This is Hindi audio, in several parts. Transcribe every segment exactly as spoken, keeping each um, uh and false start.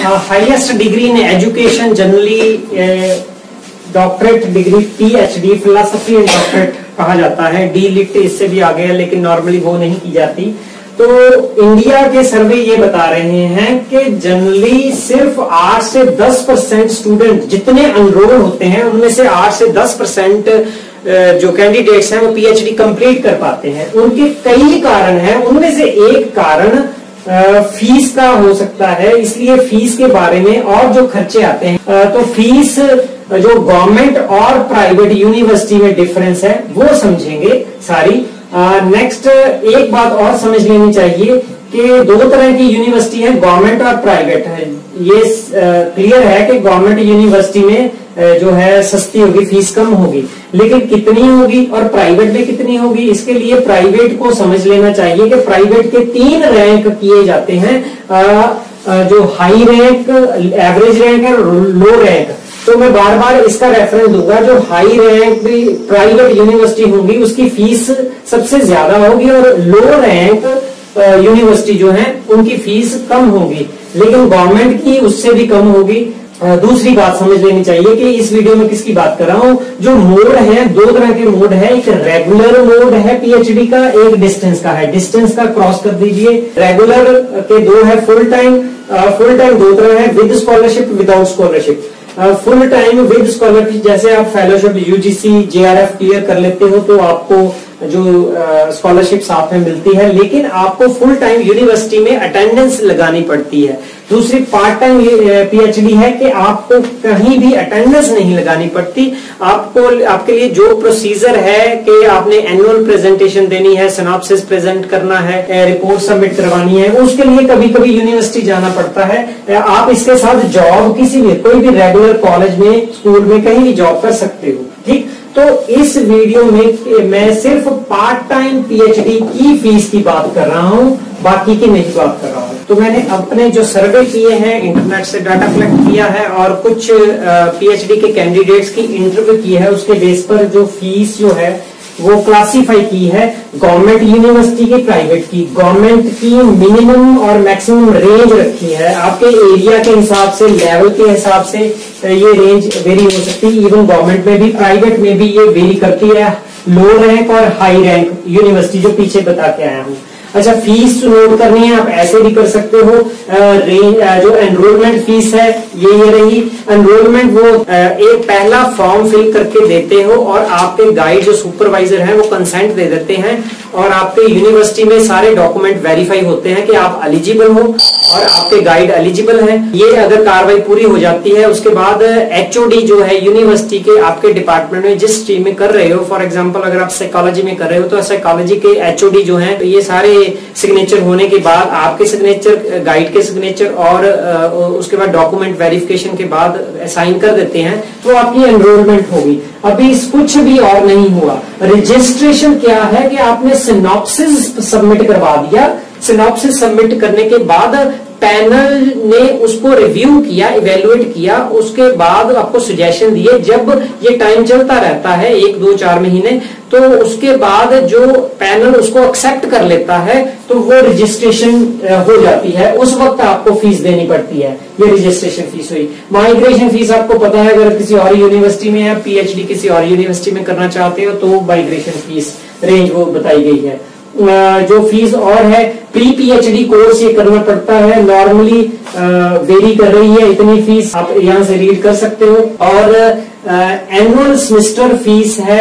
Highest degree in education generally doctorate degree PhD philosophy and doctorate कहा जाता है। डी लिट इससे भी आगे है लेकिन नॉर्मली वो नहीं की जाती। तो इंडिया के सर्वे ये बता रहे हैं कि जनरली सिर्फ आठ से दस परसेंट स्टूडेंट जितने अनरोल होते हैं उनमें से आठ से दस परसेंट जो कैंडिडेट्स हैं वो पीएचडी कंप्लीट कर पाते हैं। उनके कई कारण हैं, उनमें से एक कारण फीस का हो सकता है, इसलिए फीस के बारे में और जो खर्चे आते हैं तो फीस जो गवर्नमेंट और प्राइवेट यूनिवर्सिटी में डिफरेंस है वो समझेंगे सारी। नेक्स्ट uh, एक बात और समझ लेनी चाहिए कि दो तरह की यूनिवर्सिटी है, गवर्नमेंट और प्राइवेट है। ये क्लियर uh, है कि गवर्नमेंट यूनिवर्सिटी में uh, जो है सस्ती होगी, फीस कम होगी, लेकिन कितनी होगी और प्राइवेट में कितनी होगी, इसके लिए प्राइवेट को समझ लेना चाहिए कि प्राइवेट के तीन रैंक किए जाते हैं, uh, uh, जो हाई रैंक, एवरेज रैंक और लो रैंक। तो मैं बार बार इसका रेफरेंस दूंगा। जो हाई रैंक प्राइवेट यूनिवर्सिटी होगी उसकी फीस सबसे ज्यादा होगी और लो रैंक यूनिवर्सिटी जो है उनकी फीस कम होगी, लेकिन गवर्नमेंट की उससे भी कम होगी। दूसरी बात समझ लेनी चाहिए कि इस वीडियो में किसकी बात कर रहा हूं। जो मोड है, दो तरह के मोड है, एक रेगुलर मोड है पीएचडी का, एक डिस्टेंस का है। डिस्टेंस का क्रॉस कर दीजिए। रेगुलर के दो है, फुल टाइम। फुल टाइम दो तरह है, with scholarship, without scholarship. Full time with scholarship जैसे आप फेलोशिप यूजीसी जेआरएफ क्लियर कर लेते हो तो आपको जो स्कॉलरशिप साथ में मिलती है, लेकिन आपको फुल टाइम यूनिवर्सिटी में अटेंडेंस लगानी पड़ती है। दूसरी पार्ट टाइम पीएचडी है कि आपको कहीं भी अटेंडेंस नहीं लगानी पड़ती। आपको आपके लिए जो प्रोसीजर है कि आपने एनुअल प्रेजेंटेशन देनी है, सिनॉप्सिस प्रेजेंट करना है, रिपोर्ट सबमिट करवानी है, उसके लिए कभी कभी यूनिवर्सिटी जाना पड़ता है। आप इसके साथ जॉब किसी भी कोई भी रेगुलर कॉलेज में, स्कूल में कहीं भी जॉब कर सकते हो। ठीक, तो इस वीडियो में मैं सिर्फ पार्ट टाइम पीएचडी की फीस की बात कर रहा हूं, बाकी की नहीं बात कर रहा हूं। तो मैंने अपने जो सर्वे किए हैं, इंटरनेट से डाटा कलेक्ट किया है और कुछ पीएचडी के कैंडिडेट्स की इंटरव्यू की है, उसके बेस पर जो फीस जो है वो क्लासिफाई की है गवर्नमेंट यूनिवर्सिटी की, प्राइवेट की। गवर्नमेंट की मिनिमम और मैक्सिमम रेंज रखी है, आपके एरिया के हिसाब से, लेवल के हिसाब से ये रेंज वेरी हो सकती है। इवन गवर्नमेंट में भी, प्राइवेट में भी ये वेरी करती है, लो रैंक और हाई रैंक यूनिवर्सिटी जो पीछे बता के आया हूँ। अच्छा, फीस नोट करनी है आप ऐसे भी कर सकते हो। रेंज जो एनरोलमेंट फीस है ये ये रही। एनरोलमेंट वो एक पहला फॉर्म फिल करके देते हो और आपके गाइड जो सुपरवाइजर है वो कंसेंट दे देते हैं और आपके यूनिवर्सिटी में सारे डॉक्यूमेंट वेरीफाई होते हैं कि आप एलिजिबल हो और आपके गाइड एलिजिबल है। ये अगर कार्रवाई पूरी हो जाती है उसके बाद एचओडी जो है यूनिवर्सिटी के, आपके डिपार्टमेंट में जिस स्ट्रीम में कर रहे हो, फॉर एग्जाम्पल अगर आप साइकोलॉजी में कर रहे हो तो साइकोलॉजी के एचओडी जो है, ये सारे सिग्नेचर होने के बाद आपके सिग्नेचर, गाइड के सिग्नेचर और उसके बाद डॉक्यूमेंट वेरिफिकेशन के बाद साइन कर देते हैं तो आपकी एनरोलमेंट होगी। अभी कुछ भी और नहीं हुआ। रजिस्ट्रेशन क्या है कि आपने सिनॉप्सिस सबमिट करवा दिया। सिनॉप्सिस सबमिट करने के बाद पैनल ने उसको रिव्यू किया, इवेलुएट किया, उसके बाद आपको सजेशन दिए। जब ये टाइम चलता रहता है एक दो चार महीने, तो उसके बाद जो पैनल उसको एक्सेप्ट कर लेता है तो वो रजिस्ट्रेशन हो जाती है। उस वक्त आपको फीस देनी पड़ती है। ये रजिस्ट्रेशन फीस हुई। माइग्रेशन फीस आपको पता है, अगर किसी और यूनिवर्सिटी में है, पीएचडी किसी और यूनिवर्सिटी में करना चाहते हो तो माइग्रेशन फीस रेंज वो बताई गई है। जो फीस और है, प्री पीएचडी कोर्स ये करना पड़ता है, नॉर्मली वेरी कर रही है इतनी फीस, आप यहाँ से रीड कर सकते हो। और एनुअल सेमेस्टर फीस है।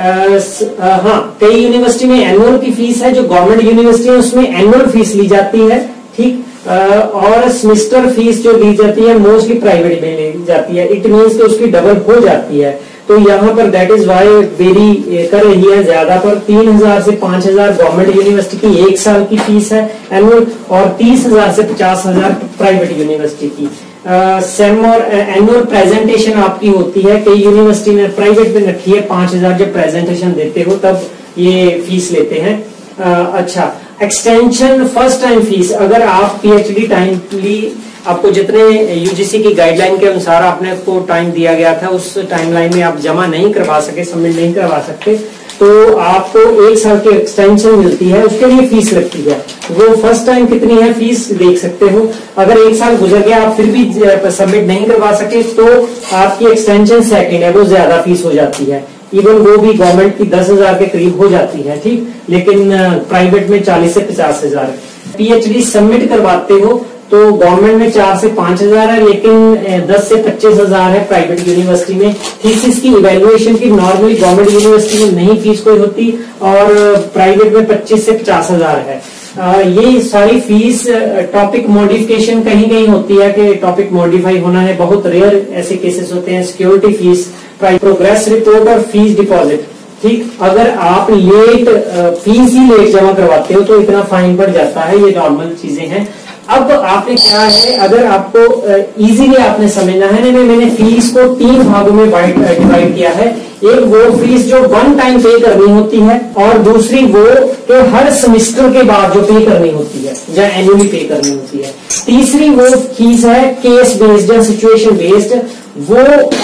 आ, हाँ, कई यूनिवर्सिटी में एनुअल की फीस है, जो गवर्नमेंट यूनिवर्सिटी है उसमें एनुअल फीस ली जाती है। ठीक, और सेमेस्टर फीस जो ली जाती है मोस्टली प्राइवेट में ली जाती है। इट मीन्स कि उसकी डबल हो जाती है। तो यहाँ पर दैट इज वाई वेरी कर रही है ज्यादा, पर तीन हजार से पांच हजार गवर्नमेंट यूनिवर्सिटी की एक साल की फीस है एनुअल, और तीस हजार से पचास हजार प्राइवेट यूनिवर्सिटी की। सेम और एनुअल प्रेजेंटेशन आपकी होती है, कई यूनिवर्सिटी में प्राइवेट में रखी है पांच हजार जब प्रेजेंटेशन देते हो तब ये फीस लेते हैं। uh, अच्छा, एक्सटेंशन फर्स्ट टाइम फीस, अगर आप पीएचडी टाइमली, आपको जितने यूजीसी की गाइडलाइन के अनुसार आपने को टाइम दिया गया था उस टाइमलाइन में आप जमा नहीं करवा सके, सबमिट नहीं करवा सकते, तो आपको एक साल की एक्सटेंशन मिलती है, उसके लिए फीस लगती है। वो फर्स्ट टाइम कितनी है फीस देख सकते हो। अगर एक साल गुजर गया आप फिर भी सबमिट नहीं करवा सके तो आपकी एक्सटेंशन सेकंड है वो ज्यादा फीस हो जाती है। इवन वो भी गवर्नमेंट की दस हजार के करीब हो जाती है, ठीक, लेकिन प्राइवेट में चालीस से पचास हजार। पीएचडी सबमिट करवाते हो तो गवर्नमेंट में चार से पांच हजार है, लेकिन दस से पच्चीस हजार है प्राइवेट यूनिवर्सिटी में। थीसिस की इवैल्यूएशन की नॉर्मली गवर्नमेंट यूनिवर्सिटी में नहीं फीस कोई होती और प्राइवेट में पच्चीस से पचास हजार है। आ, ये सारी फीस टॉपिक मॉडिफिकेशन कहीं कहीं होती है कि टॉपिक मॉडिफाई होना है, बहुत रेयर ऐसे केसेस होते हैं। सिक्योरिटी फीस, प्रोग्रेस रिपोर्ट और फीस डिपॉजिट, ठीक। अगर आप लेट फीस ही लेट जमा करवाते हो तो इतना फाइन बढ़ जाता है, ये नॉर्मल चीजें हैं। अब आपने क्या है, अगर आपको इजीली आपने समझना है ना, मैंने फीस को तीन भागों में डिवाइड किया है। एक वो फीस जो वन टाइम पे करनी होती है और दूसरी वो कि हर सेमेस्टर के बाद जो पे करनी होती है या एनुअली पे करनी होती है। तीसरी वो फीस है केस बेस्ड या सिचुएशन बेस्ड, वो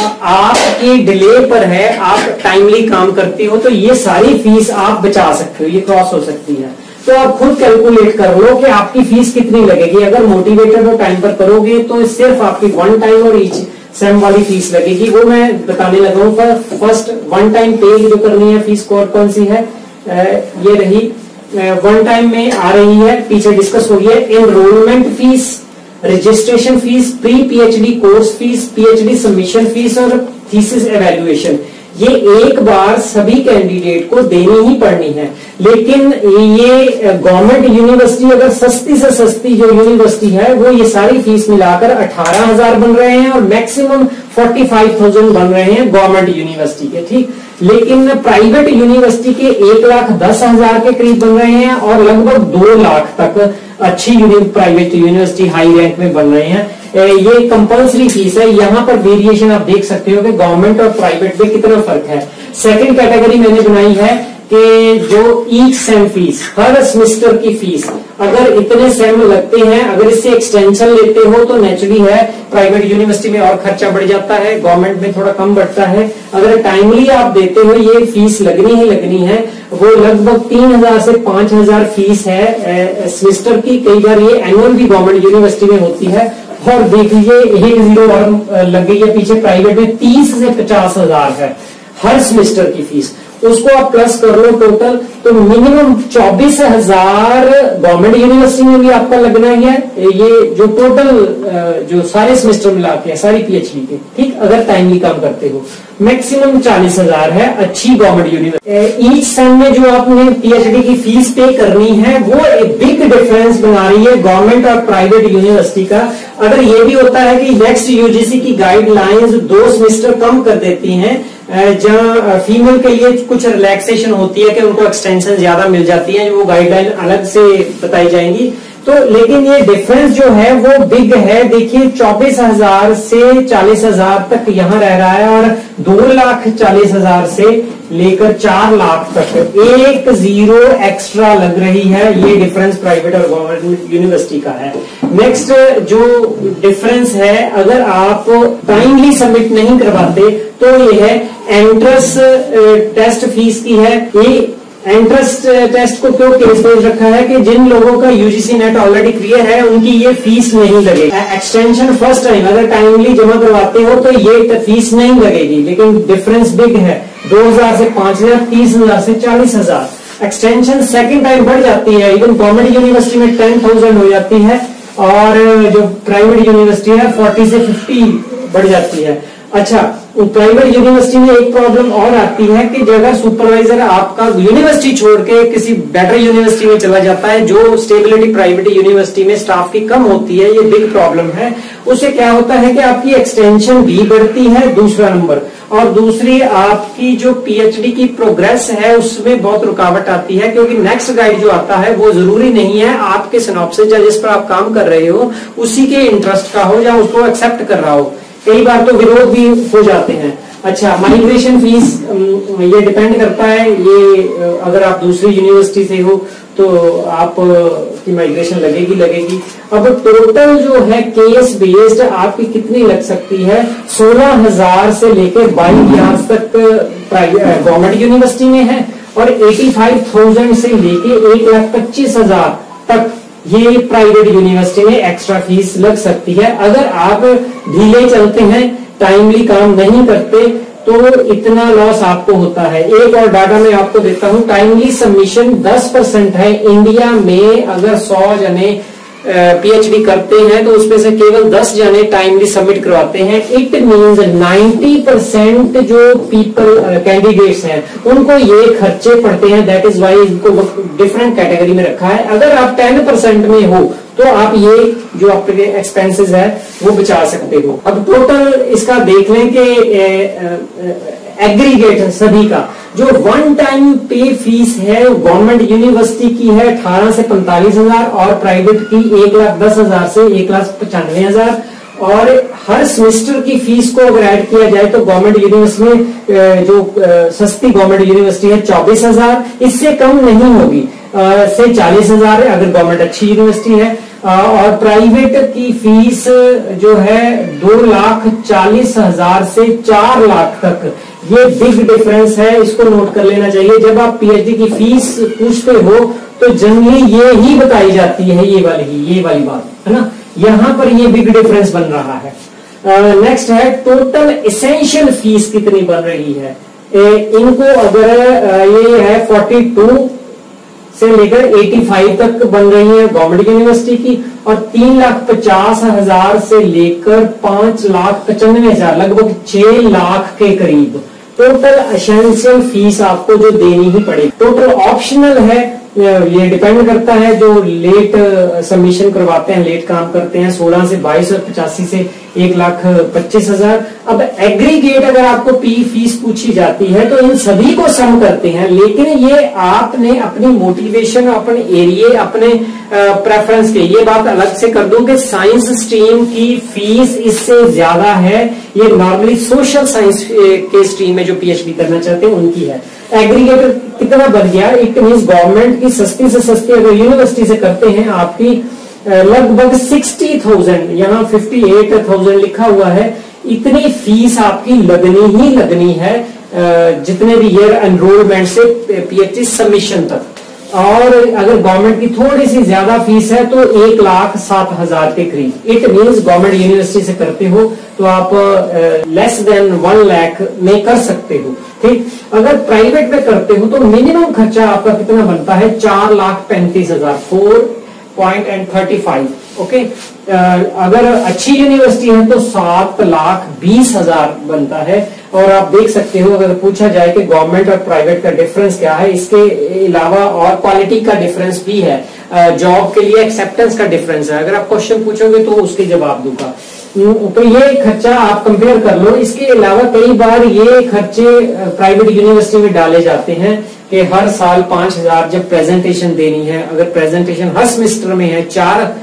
आपके डिले पर है, आप टाइमली काम करते हो तो ये सारी फीस आप बचा सकते हो, ये क्रॉस हो सकती है। तो आप खुद कैलकुलेट कर लो कि आपकी फीस कितनी लगेगी। अगर मोटिवेटेड और टाइम पर करोगे तो सिर्फ आपकी वन टाइम और ईच सेम वाली फीस लगेगी, वो मैं बताने लगा हूं। फर्स्ट वन टाइम पे जो करनी है फीस कौन कौन सी है, ये रही वन टाइम में आ रही है, पीछे डिस्कस हो गया। Enrolment fees, registration fees, pre PhD course fees, PhD submission fees और थीसिस एवेल्युएशन। ये एक बार सभी कैंडिडेट को देनी ही पड़नी है, लेकिन ये गवर्नमेंट यूनिवर्सिटी अगर सस्ती से सस्ती जो यूनिवर्सिटी है वो ये सारी फीस मिलाकर अठारह हजार बन रहे हैं और मैक्सिमम फोर्टी फाइव थाउजेंड बन रहे हैं गवर्नमेंट यूनिवर्सिटी के, ठीक। लेकिन प्राइवेट यूनिवर्सिटी के एक लाख दस हजार के करीब बन रहे हैं और लगभग दो लाख तक अच्छी प्राइवेट यूनिवर्सिटी हाई रैंक में बन रहे हैं। ये कंपल्सरी फीस है, यहाँ पर वेरिएशन आप देख सकते हो कि गवर्नमेंट और प्राइवेट में कितना फर्क है। सेकंड कैटेगरी मैंने बनाई है कि जो ईच सेम फीस, हर सेमेस्टर की फीस अगर इतने सेम लगते हैं, अगर इससे एक्सटेंशन लेते हो तो नेचुरली है प्राइवेट यूनिवर्सिटी में और खर्चा बढ़ जाता है, गवर्नमेंट में थोड़ा कम बढ़ता है। अगर टाइमली आप देते हो ये फीस लगनी ही लगनी है। वो लगभग तीन हजार से पांच हजार फीस है सेमेस्टर की, कई बार ये एनुअल भी गवर्नमेंट यूनिवर्सिटी में होती है। और देख लीजिए एक जीरो और लग गई है पीछे, प्राइवेट में तीस से पचास हजार है हर सेमेस्टर की फीस। उसको आप प्लस कर लो टोटल तो मिनिमम चौबीस हजार गवर्नमेंट यूनिवर्सिटी में भी आपका लगना ही है। ये जो टोटल जो सारे सेमेस्टर मिला के सारी पीएचडी के, ठीक, अगर टाइमली काम करते हो मैक्सिमम चालीस हजार है अच्छी गवर्नमेंट यूनिवर्सिटी। ईच सेम में जो आपने पीएचडी की फीस पे करनी है वो एक बिग डिफरेंस बना रही है गवर्नमेंट और प्राइवेट यूनिवर्सिटी का। अगर ये भी होता है कि नेक्स्ट यूजीसी की गाइडलाइंस दो सेमेस्टर कम कर देती हैं, जहां फीमेल के लिए कुछ रिलैक्सेशन होती है कि उनको एक्सटेंशन ज्यादा मिल जाती है, वो गाइडलाइन अलग से बताई जाएंगी। तो लेकिन ये डिफरेंस जो है वो बिग है। देखिए चौबीस हजार से चालीस हजार तक यहाँ रह रहा है और दो लाख चालीस हजार से लेकर चार लाख तक एक जीरो एक्स्ट्रा लग रही है। ये डिफरेंस प्राइवेट और गवर्नमेंट यूनिवर्सिटी का है। नेक्स्ट जो डिफरेंस है, अगर आप टाइमली सबमिट नहीं करवाते तो ये है एंट्रेंस टेस्ट फीस की है। ये एंट्रेंस टेस्ट को क्यों केस पेज रखा है कि जिन लोगों का यूजीसी नेट ऑलरेडी क्लियर है उनकी ये फीस नहीं लगेगी। एक्सटेंशन फर्स्ट टाइम अगर टाइमली जमा करवाते हो तो ये फीस नहीं लगेगी, लेकिन डिफरेंस बिग है, दो हजार से पांच हजार, तीस हजार से चालीस हजार। एक्सटेंशन सेकंड टाइम बढ़ जाती है, इवन गवर्नमेंट यूनिवर्सिटी में टेन थाउजेंड हो जाती है और जो प्राइवेट यूनिवर्सिटी है फोर्टी से फिफ्टी बढ़ जाती है। अच्छा, प्राइवेट यूनिवर्सिटी में एक प्रॉब्लम और आती है कि जगह सुपरवाइजर आपका यूनिवर्सिटी छोड़ के किसी बेटर यूनिवर्सिटी में चला जाता है, जो स्टेबिलिटी प्राइवेट यूनिवर्सिटी में स्टाफ की कम होती है, ये बिग प्रॉब्लम है। उससे क्या होता है कि आपकी एक्सटेंशन भी बढ़ती है, दूसरा नंबर, और दूसरी आपकी जो पीएचडी की प्रोग्रेस है उसमें बहुत रुकावट आती है, क्योंकि नेक्स्ट गाइड जो आता है वो जरूरी नहीं है आपके सिनॉप्सिस या जिस पर आप काम कर रहे हो उसी के इंटरेस्ट का हो या उसको एक्सेप्ट कर रहा हो। कई बार तो विरोध भी हो जाते हैं। अच्छा, माइग्रेशन फीस ये डिपेंड करता है, ये अगर आप दूसरी यूनिवर्सिटी से हो तो आप की माइग्रेशन लगेगी लगेगी अब टोटल जो है केस बेस्ड आपकी कितनी लग सकती है, सोलह हजार से लेकर बाईस हजार तक गवर्नमेंट यूनिवर्सिटी में है और एटी फाइव थाउजेंड से लेके एक लाख पच्चीस हजार तक ये प्राइवेट यूनिवर्सिटी में एक्स्ट्रा फीस लग सकती है। अगर आप ढीले चलते हैं, टाइमली काम नहीं करते, तो इतना लॉस आपको होता है। एक और डाटा मैं आपको देता हूं, टाइमली सबमिशन दस परसेंट है इंडिया में। अगर सौ जने पीएचडी करते हैं तो उसमें से केवल दस जने टाइमली सबमिट करवाते हैं। इट मींस नाइंटी परसेंट जो पीपल कैंडिडेट्स हैं उनको ये खर्चे पड़ते हैं। दैट इज वाई इनको डिफरेंट कैटेगरी में रखा है। अगर आप टेन परसेंट में हो तो आप ये जो आपके एक्सपेंसेस है वो बचा सकते हो। अब टोटल इसका देख लें कि एग्रीगेट सभी का जो वन टाइम पे फीस है गवर्नमेंट यूनिवर्सिटी की है अठारह से पैंतालीस हजार और प्राइवेट की एक लाख दस हजार से एक लाख पचानवे हजार। और हर सेमेस्टर की फीस को अगर ऐड किया जाए तो गवर्नमेंट यूनिवर्सिटी में जो सस्ती गवर्नमेंट यूनिवर्सिटी है चौबीस हजार, इससे कम नहीं होगी, से चालीस हजार है अगर गवर्नमेंट अच्छी यूनिवर्सिटी है। और प्राइवेट की फीस जो है दो लाख चालीस हजार से चार लाख तक, ये बिग डिफरेंस है, इसको नोट कर लेना चाहिए। जब आप पीएचडी की फीस पूछते हो तो जनरली ये ही बताई जाती है, ये वाली ही ये वाली बात है ना। यहां पर ये बिग डिफरेंस बन रहा है। नेक्स्ट uh, है टोटल एसेंशियल फीस कितनी बन रही है। ए, इनको अगर uh, ये है बयालीस से लेकर पचासी तक बन रही है गवर्नमेंट यूनिवर्सिटी की, और तीन लाख पचास हजार से लेकर पांच लाख पचानवे हजार, लगभग छह लाख के करीब टोटल एसेंशियल फीस आपको जो देनी ही पड़ेगी। टोटल ऑप्शनल है, ये डिपेंड करता है जो लेट सबमिशन करवाते हैं, लेट काम करते हैं, सोलह से बाईस और पचासी से एक लाख पच्चीस हजार। अब एग्रीगेट अगर आपको पी फीस पूछी जाती है तो इन सभी को सम करते हैं, लेकिन ये आपने अपनी मोटिवेशन, अपने एरिया, अपने प्रेफरेंस के, ये बात अलग से कर दूं कि साइंस स्ट्रीम की फीस इससे ज्यादा है। ये नॉर्मली सोशल साइंस के स्ट्रीम में जो पीएचडी करना चाहते हैं उनकी है। एग्रीगेटर कितना बढ़ गया, इट मीन्स गवर्नमेंट की सस्ती से सस्ती अगर यूनिवर्सिटी से करते हैं आपकी लगभग सिक्सटी थाउजेंड, यहाँ फिफ्टी एट थाउजेंड लिखा हुआ है, इतनी फीस आपकी लगनी ही लगनी है जितने भी ईयर एनरोलमेंट से पीएचडी सबमिशन तक। और अगर गवर्नमेंट की थोड़ी सी ज्यादा फीस है तो एक लाख सात हजार के करीब। इट मीन्स गवर्नमेंट यूनिवर्सिटी से करते हो तो आप लेस देन वन लाख में कर सकते हो, ठीक। अगर प्राइवेट में करते हो तो मिनिमम खर्चा आपका कितना बनता है, चार लाख पैंतीस हजार, four point and thirty five. Okay, अगर अच्छी यूनिवर्सिटी है तो सात लाख बीस हजार बनता है। और आप देख सकते हो अगर पूछा जाए कि गवर्नमेंट और प्राइवेट का डिफरेंस क्या है, इसके अलावा और क्वालिटी का डिफरेंस भी है, जॉब के लिए एक्सेप्टेंस का डिफरेंस है। अगर आप क्वेश्चन पूछोगे तो उसके जवाब दूंगा। तो ये खर्चा आप कंपेयर कर लो। इसके अलावा कई बार ये खर्चे प्राइवेट यूनिवर्सिटी में डाले जाते हैं कि हर साल पांच हजार जब प्रेजेंटेशन देनी है, अगर प्रेजेंटेशन हर सेमेस्टर में है, चार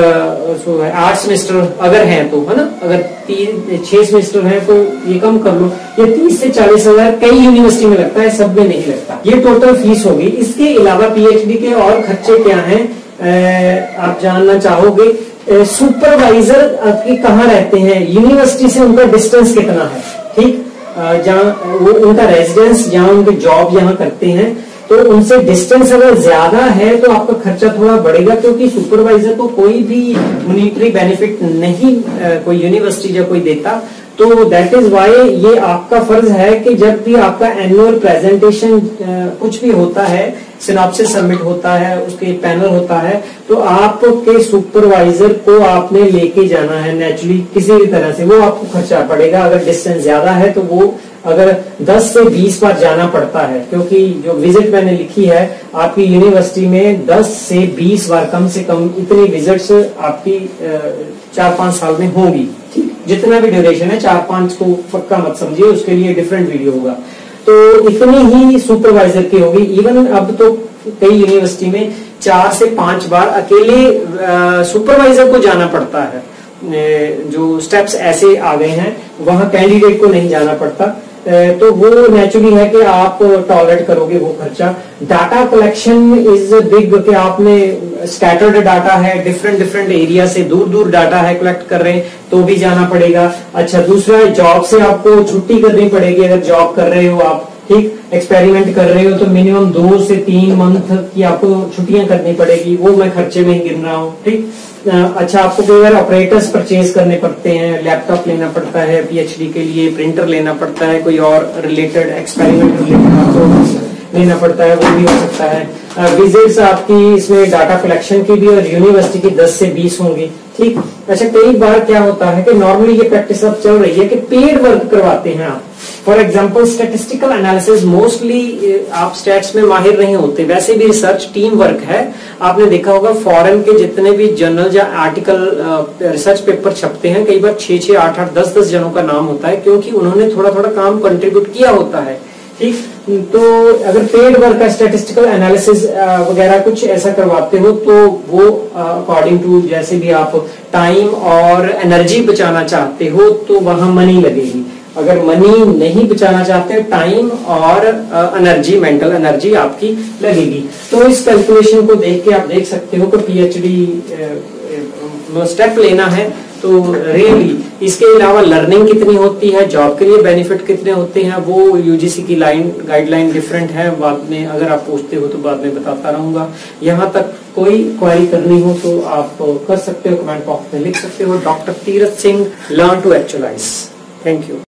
आठ सेमेस्टर अगर हैं तो, है ना, अगर तीन छह सेमेस्टर हैं तो ये कम कर लो, ये तीस से चालीस हजार कई यूनिवर्सिटी में लगता है, सब में नहीं लगता। ये टोटल फीस होगी। इसके अलावा पीएचडी के और खर्चे क्या हैं आप जानना चाहोगे। सुपरवाइजर आपके कहाँ रहते हैं, यूनिवर्सिटी से उनका डिस्टेंस कितना है, ठीक, जहाँ वो उनका रेजिडेंस, जहाँ उनके जॉब यहाँ करते हैं, तो उनसे डिस्टेंस अगर ज्यादा है तो आपका खर्चा थोड़ा बढ़ेगा, क्योंकि सुपरवाइजर को कोई भी मॉनिटरी बेनिफिट नहीं कोई यूनिवर्सिटी या कोई देता। तो दैट इज वाई ये आपका फर्ज है कि जब भी आपका एनुअल प्रेजेंटेशन कुछ भी होता है, सिनॉप्सिस सबमिट होता है, उसके पैनल होता है, तो आपके सुपरवाइजर को आपने लेके जाना है नेचुरली किसी भी तरह से, वो आपको खर्चा पड़ेगा। अगर डिस्टेंस ज्यादा है तो वो अगर दस से बीस बार जाना पड़ता है, क्योंकि जो विजिट मैंने लिखी है आपकी यूनिवर्सिटी में दस से बीस बार कम से कम इतनी विजिट्स आपकी चार पांच साल में होंगी, ठीक। जितना भी ड्यूरेशन है, चार पांच को पक्का मत समझिए, उसके लिए डिफरेंट वीडियो होगा। तो इतनी ही सुपरवाइजर की होगी। इवन अब तो कई यूनिवर्सिटी में चार से पांच बार अकेले सुपरवाइजर को जाना पड़ता है। जो स्टेप्स ऐसे आ गए हैं, वहां कैंडिडेट को नहीं जाना पड़ता। तो वो नेचुरली है कि आप टॉलरेट करोगे वो खर्चा। डाटा कलेक्शन इज बिग, कि आपने स्कैटर्ड डाटा है, डिफरेंट डिफरेंट एरिया से दूर दूर डाटा है कलेक्ट कर रहे हैं, तो भी जाना पड़ेगा। अच्छा, दूसरा जॉब से आपको छुट्टी करनी पड़ेगी अगर जॉब कर रहे हो आप, ठीक। एक्सपेरिमेंट कर रहे हो तो मिनिमम दो से तीन मंथ की आपको छुट्टियां करनी पड़ेगी, वो मैं खर्चे में ही गिन रहा हूँ, ठीक। अच्छा, आपको कई बार ऑपरेटर्स परचेज करने पड़ते हैं, लैपटॉप लेना पड़ता है पीएचडी के लिए, प्रिंटर लेना पड़ता है, कोई और रिलेटेड एक्सपेरिमेंट रिलेटेड आपको लेना पड़ता है, वो भी हो सकता है। विजिट्स आपकी इसमें डाटा कलेक्शन की भी और यूनिवर्सिटी की दस से बीस होंगी, ठीक। अच्छा, कई बार क्या होता है कि नॉर्मली ये प्रैक्टिस अब चल रही है कि पेड वर्क करवाते हैं आप। For example statistical analysis, mostly आप स्टैट्स में माहिर नहीं होते, वैसे भी रिसर्च टीम वर्क है। आपने देखा होगा फॉरेन के जितने भी जर्नल या आर्टिकल रिसर्च पेपर छपते हैं, कई बार छह छह आठ आठ दस दस जनों का नाम होता है, क्योंकि उन्होंने थोड़ा थोड़ा काम कंट्रीब्यूट किया होता है, ठीक। तो अगर पेड वर्क का स्टैटिस्टिकल एनालिसिस वगैरह कुछ ऐसा करवाते हो तो वो अकॉर्डिंग टू जैसे भी आप टाइम और एनर्जी बचाना चाहते हो तो वहां मनी लगेगी। अगर मनी नहीं बचाना चाहते, टाइम और एनर्जी, मेंटल एनर्जी आपकी लगेगी। तो इस कैलकुलेशन को देख के आप देख सकते हो कि पीएचडी स्टेप लेना है तो रियली इसके अलावा लर्निंग कितनी होती है, जॉब के लिए बेनिफिट कितने होते हैं, वो यूजीसी की लाइन गाइडलाइन डिफरेंट है। बाद में अगर आप पूछते हो तो बाद में बताता रहूंगा। यहाँ तक कोई क्वेरी करनी हो तो आप कर सकते हो, कमेंट बॉक्स में लिख सकते हो। Doctor Tirath Singh, learn to actualise. Thank you.